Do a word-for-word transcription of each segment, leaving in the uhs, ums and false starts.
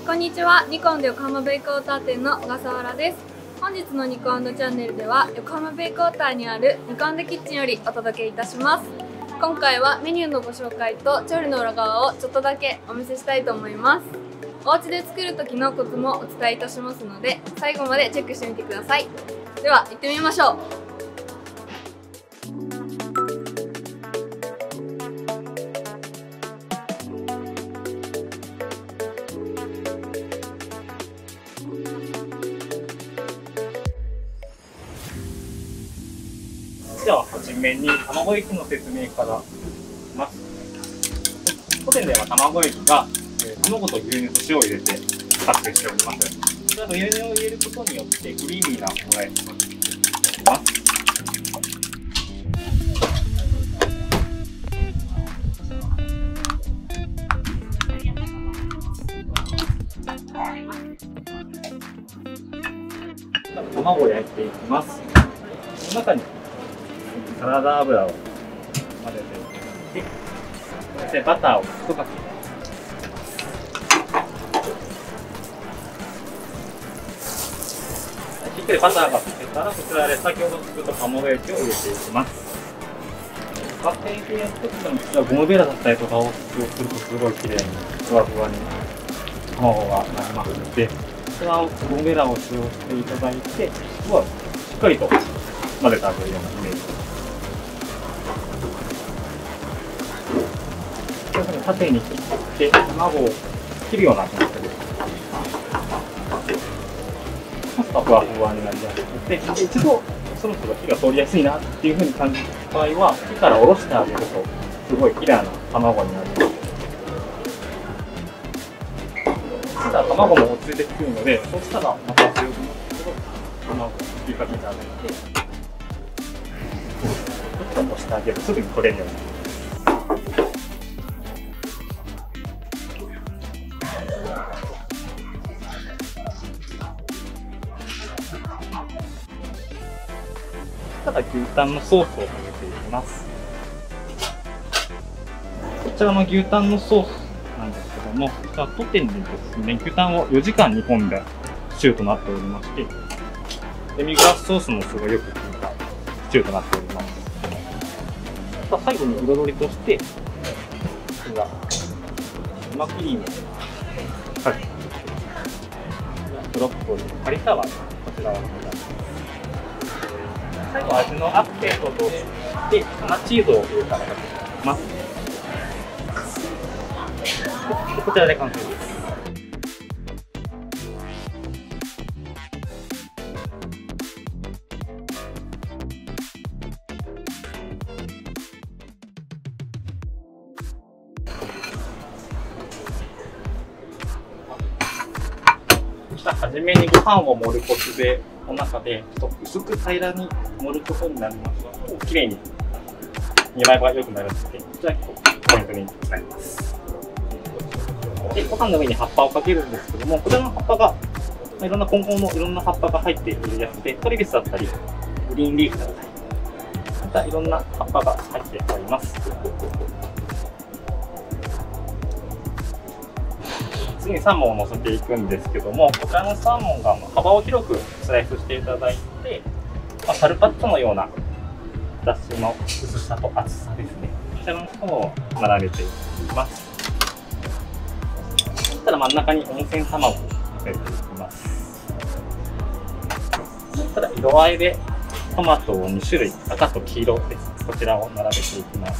こんにちは、ニコンで横浜ベイクウォーター店の小笠原です。本日のニコンチャンネルでは横浜ベイクウォーターにあるニコンキッチンよりお届けいたします。今回はメニューのご紹介と調理の裏側をちょっとだけお見せしたいと思います。お家で作る時のコツもお伝えいたしますので、最後までチェックしてみてください。では行ってみましょう。 では、はじめに卵液の説明からします。当店では卵液が、えー、卵と牛乳と塩を入れて作成しております。こちらの牛乳を入れることによってクリーミーなものになります。卵を焼いていきます。この中にサラダ油を混ぜていって、そしてバターを一かけしっかりバターが溶けたら、こちらで先ほど作った卵液を入れていきます。バッテン系の時でも、こちらゴムベラだったりとかを使用するとすごい綺麗にふわふわに卵がなりますので、こちらをゴムベラを使用していただいて、すごいしっかりと混ぜてあげるようなイメージです。縦に切って卵を切るような感じで、ふわふわになりやすくて、一度そろそろ火が通りやすいなっていうふうに感じた場合は、火から下ろしてあげるとすごいきれいな卵になります。ただ卵も落ち着いてくるので、そうしたらまた強くなって卵を振りかけてあげて、ちょっと押してあげるとすぐに取れるようになります。ただ牛タンのソースをかけていきます。こちらの牛タンのソースなんですけども、こちら当店でですね、牛タンをよじかん煮込んだシチューとなっておりまして、デミグラスソースもすごいよく効いたシチューとなっております。さあ最後に彩りとして、こちら生クリームをかけて、ブロッコリー、カリフラワー、こちらをかけて、最後味のアクセントとして粉チーズを入れたらかけていきます。こちらで完成です。はじめにご飯を盛るコツで、この中でちょっと薄く平らに盛ることになりますと、きれいに見栄えが良くなるので、こちら結構ポイントになります。で、ご飯の上に葉っぱをかけるんですけども、こちらの葉っぱが、いろんな根本のいろんな葉っぱが入っているやつで、トリビスだったり、グリーンリーフだったり、またいろんな葉っぱが入っております。次にサーモンを乗せていくんですけども、こちらのサーモンが幅を広くスライスしていただいて、まあ、カルパッチョのようなだしの薄さと厚さですね、こちらの方を並べていきます。そしたら真ん中に温泉卵を乗せていきます。そしたら色合いでトマトをに種類、赤と黄色です。こちらを並べていきます。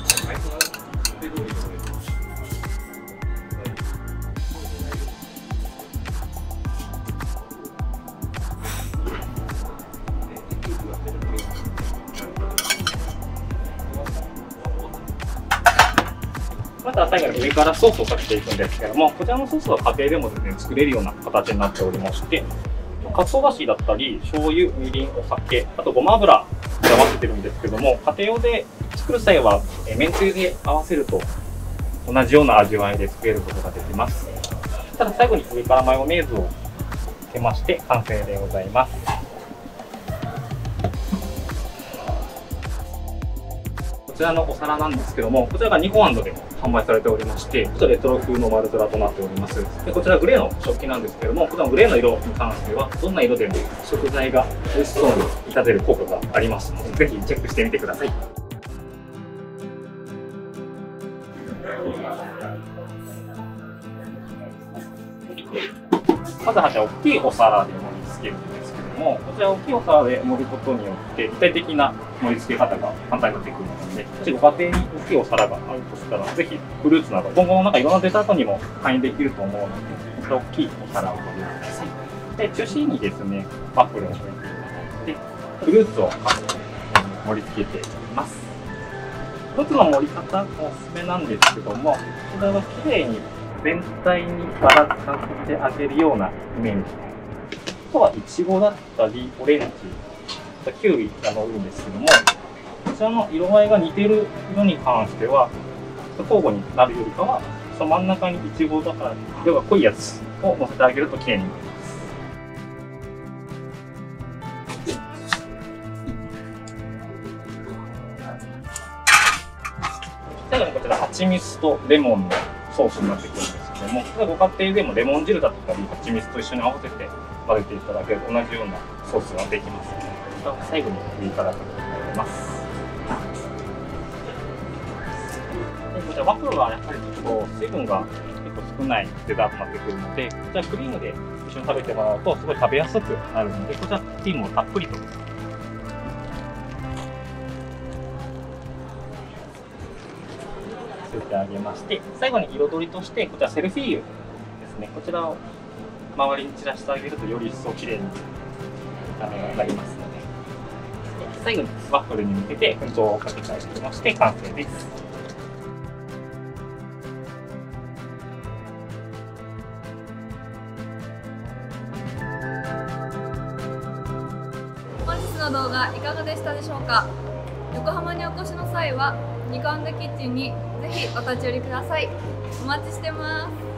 また最後に上からソースをかけていくんですけども、こちらのソースは家庭でもですね、作れるような形になっておりまして、かつおだしだったり、醤油、みりん、お酒、あとごま油で合わせてるんですけども、家庭用で作る際は、えめんつゆで合わせると同じような味わいで作れることができます。ただ最後に上からマヨネーズをかけまして完成でございます。こちらのお皿なんですけども、こちらが日本でも販売されておりまして、ちょっとレトロ風の丸皿となっております。でこちらグレーの食器なんですけども、このグレーの色に関してはどんな色でも食材が美味しそうに立てる効果がありますので、ぜひチェックしてみてください。まずはじゃあ大きいお皿で盛り付けるんですけども、こちら大きいお皿で盛ることによって具体的な盛り付け方が簡単になってくるので、もしご家庭に大きいお皿があるとしたら、ぜひフルーツなど今後のなんかいろんなデザートにも反映できると思うので、こちら大きいお皿をご利用ください。で中心にですね、ワッフルを置いていただいて、フルーツを盛り付けていきます。フルーツの盛り方おすすめなんですけども、こちらはきれいに全体にばらつかせてあげるようなイメージ。あとはイチゴだったりオレンジ、キウイが乗るんですけども、こちらの色合いが似てる色に関しては交互になるよりかは、その真ん中にイチゴだから色が濃いやつを乗せてあげるときれいになります。最後にこちら蜂蜜とレモンのソースになってくるんですけども、これはご家庭でもレモン汁だったり蜂蜜と一緒に合わせて混ぜていただけると同じようなソースができますので、これは最後に振りいただくと思います。でこちらワッフルはやっぱりちょっと水分が結構少ないデザートになってくるので、こちらクリームで一緒に食べてもらうとすごい食べやすくなるので、こちらクリームをたっぷりとてあげまして、最後に彩りとしてこちらセルフィーユですね、こちらを周りに散らしてあげるとより一層きれいに見た目がなりますので、最後にワッフルに向けて粉糖をかけてあげまして完成です。 本日の動画いかがでしたでしょうか。横浜にお越しの際はニコ&キッチンにぜひお立ち寄りください。お待ちしてます。